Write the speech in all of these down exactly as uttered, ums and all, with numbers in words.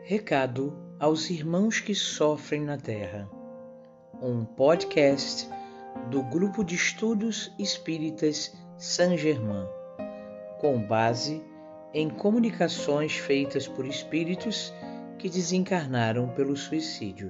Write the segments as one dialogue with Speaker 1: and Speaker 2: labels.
Speaker 1: Recado aos irmãos que sofrem na Terra. Um podcast do Grupo de Estudos Espíritas Saint-Germain, com base em comunicações feitas por espíritos que desencarnaram pelo suicídio.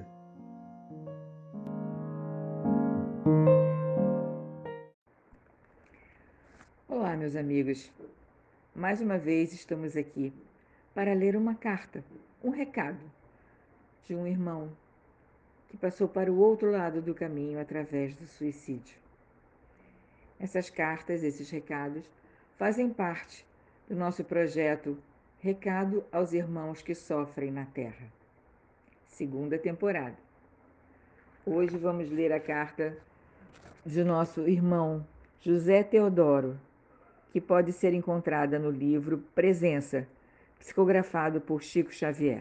Speaker 2: Olá, meus amigos. Mais uma vez estamos aqui para ler uma carta, um recado de um irmão que passou para o outro lado do caminho através do suicídio. Essas cartas, esses recados, fazem parte do nosso projeto Recado aos Irmãos que Sofrem na Terra, segunda temporada. Hoje vamos ler a carta de nosso irmão José Teodoro, que pode ser encontrada no livro Presença, psicografado por Chico Xavier.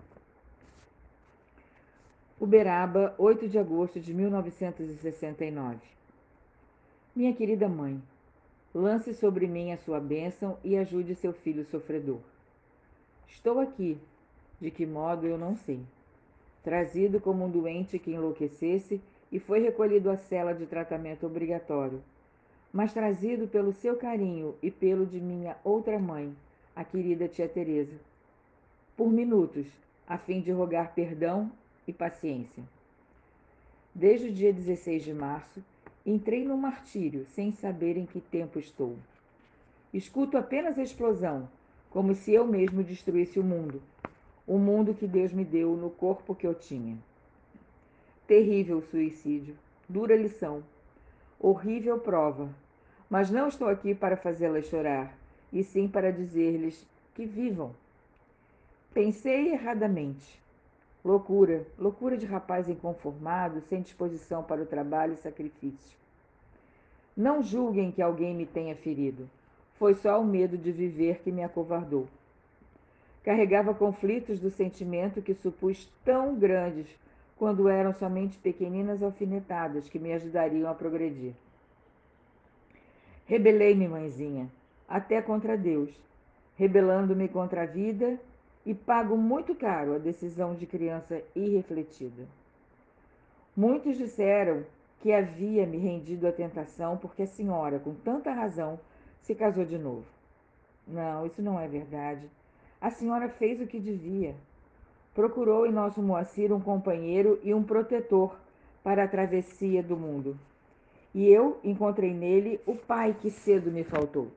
Speaker 2: Uberaba, oito de agosto de mil novecentos e sessenta e nove. Minha querida mãe, lance sobre mim a sua bênção e ajude seu filho sofredor. Estou aqui, de que modo eu não sei, trazido como um doente que enlouquecesse e foi recolhido à cela de tratamento obrigatório, mas trazido pelo seu carinho e pelo de minha outra mãe, a querida tia Teresa, por minutos, a fim de rogar perdão e paciência. Desde o dia dezesseis de março, entrei no martírio, sem saber em que tempo estou. Escuto apenas a explosão, como se eu mesmo destruísse o mundo, o mundo que Deus me deu no corpo que eu tinha. Terrível suicídio, dura lição, horrível prova, mas não estou aqui para fazê-las chorar, e sim para dizer-lhes que vivam. Pensei erradamente. Loucura, loucura de rapaz inconformado, sem disposição para o trabalho e sacrifício. Não julguem que alguém me tenha ferido. Foi só o medo de viver que me acovardou. Carregava conflitos do sentimento que supus tão grandes quando eram somente pequeninas alfinetadas que me ajudariam a progredir. Rebelei-me, mãezinha, até contra Deus, rebelando-me contra a vida e pago muito caro a decisão de criança irrefletida. Muitos disseram que havia me rendido à tentação porque a senhora, com tanta razão, se casou de novo. Não, isso não é verdade. A senhora fez o que devia. Procurou em nosso Moacir um companheiro e um protetor para a travessia do mundo. E eu encontrei nele o pai que cedo me faltou.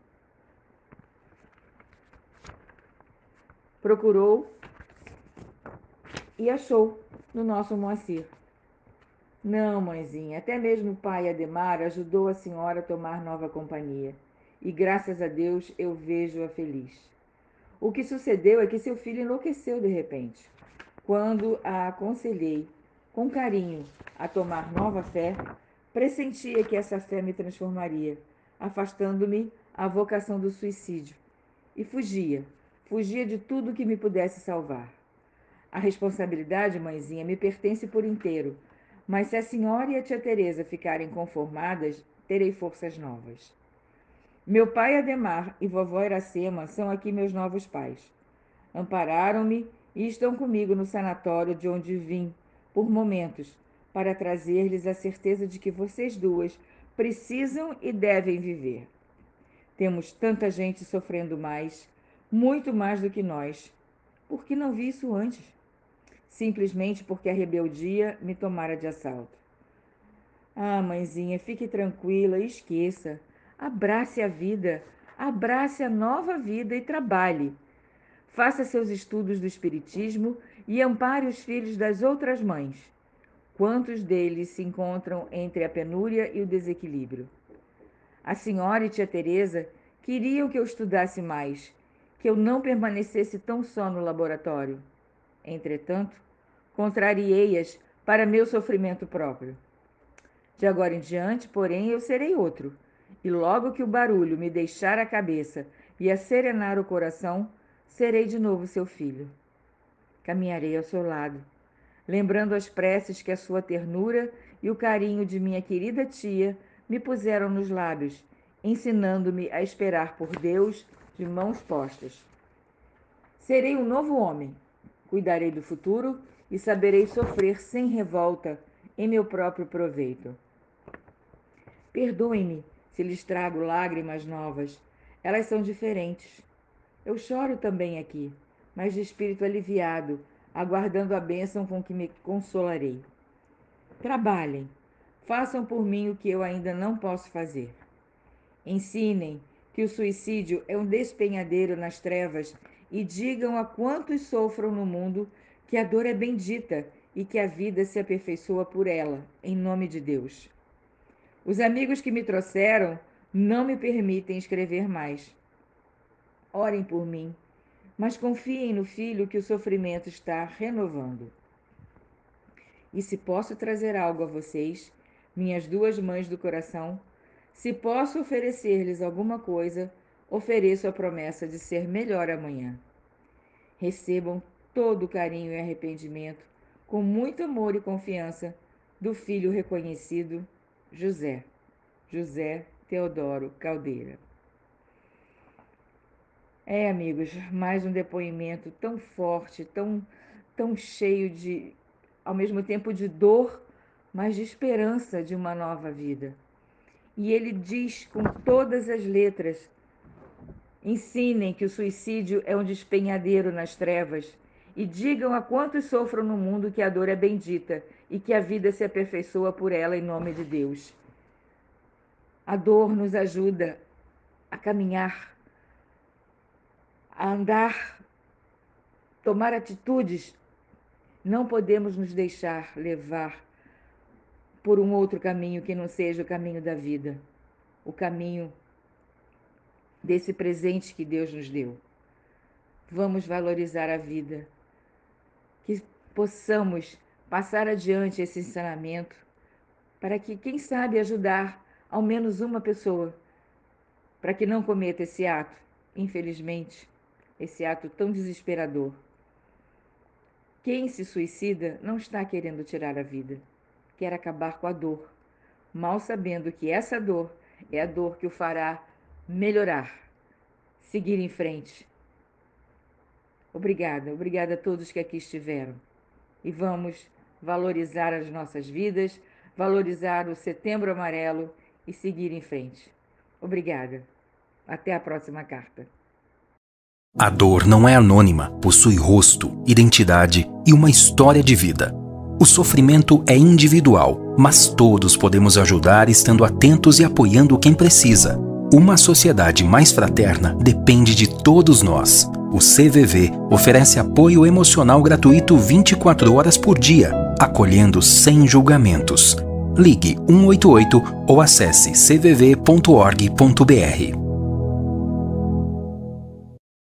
Speaker 2: Procurou e achou no nosso Moacir. Não, mãezinha, até mesmo o pai Ademar ajudou a senhora a tomar nova companhia. E graças a Deus eu vejo-a feliz. O que sucedeu é que seu filho enlouqueceu de repente. Quando a aconselhei, com carinho, a tomar nova fé, pressentia que essa fé me transformaria, afastando-me à vocação do suicídio. E fugia, fugia de tudo que me pudesse salvar. A responsabilidade, mãezinha, me pertence por inteiro, mas se a senhora e a tia Teresa ficarem conformadas, terei forças novas. Meu pai Ademar e vovó Iracema são aqui meus novos pais. Ampararam-me e estão comigo no sanatório de onde vim, por momentos, para trazer-lhes a certeza de que vocês duas precisam e devem viver. Temos tanta gente sofrendo mais, muito mais do que nós. Por que não vi isso antes? Simplesmente porque a rebeldia me tomara de assalto. Ah, mãezinha, fique tranquila e esqueça. Abrace a vida, abrace a nova vida e trabalhe. Faça seus estudos do Espiritismo e ampare os filhos das outras mães. Quantos deles se encontram entre a penúria e o desequilíbrio? A senhora e tia Teresa queriam que eu estudasse mais, que eu não permanecesse tão só no laboratório. Entretanto, contrariei-as para meu sofrimento próprio. De agora em diante, porém, eu serei outro, e logo que o barulho me deixar a cabeça e acerenar o coração, serei de novo seu filho. Caminharei ao seu lado, lembrando as preces que a sua ternura e o carinho de minha querida tia me puseram nos lábios, ensinando-me a esperar por Deus de mãos postas. Serei um novo homem, Cuidarei do futuro e saberei sofrer sem revolta em meu próprio proveito. Perdoem-me se lhes trago lágrimas novas. Elas são diferentes. Eu choro também aqui, mas de espírito aliviado, aguardando a bênção com que me consolarei. Trabalhem, façam por mim o que eu ainda não posso fazer. Ensinem que o suicídio é um despenhadeiro nas trevas e digam a quantos sofram no mundo que a dor é bendita e que a vida se aperfeiçoa por ela, em nome de Deus. Os amigos que me trouxeram não me permitem escrever mais. Orem por mim, mas confiem no filho que o sofrimento está renovando. E se posso trazer algo a vocês, minhas duas mães do coração, se posso oferecer-lhes alguma coisa, ofereço a promessa de ser melhor amanhã. Recebam todo o carinho e arrependimento, com muito amor e confiança, do filho reconhecido, José. José Teodoro Caldeira. É, amigos, mais um depoimento tão forte, tão, tão cheio de, ao mesmo tempo de dor, mas de esperança de uma nova vida. E ele diz com todas as letras: ensinem que o suicídio é um despenhadeiro nas trevas e digam a quantos sofram no mundo que a dor é bendita e que a vida se aperfeiçoa por ela em nome de Deus. A dor nos ajuda a caminhar, a andar, tomar atitudes. Não podemos nos deixar levar por um outro caminho que não seja o caminho da vida, o caminho desse presente que Deus nos deu. Vamos valorizar a vida, que possamos passar adiante esse ensinamento para que, quem sabe, ajudar ao menos uma pessoa para que não cometa esse ato, infelizmente, esse ato tão desesperador. Quem se suicida não está querendo tirar a vida, quer acabar com a dor, mal sabendo que essa dor é a dor que o fará melhorar, seguir em frente. Obrigada, obrigada a todos que aqui estiveram. E vamos valorizar as nossas vidas, valorizar o Setembro Amarelo e seguir em frente. Obrigada. Até a próxima carta.
Speaker 3: A dor não é anônima, possui rosto, identidade e uma história de vida. O sofrimento é individual, mas todos podemos ajudar estando atentos e apoiando quem precisa. Uma sociedade mais fraterna depende de todos nós. O C V V oferece apoio emocional gratuito vinte e quatro horas por dia, acolhendo sem julgamentos. Ligue um oito oito ou acesse c v v ponto org ponto b r.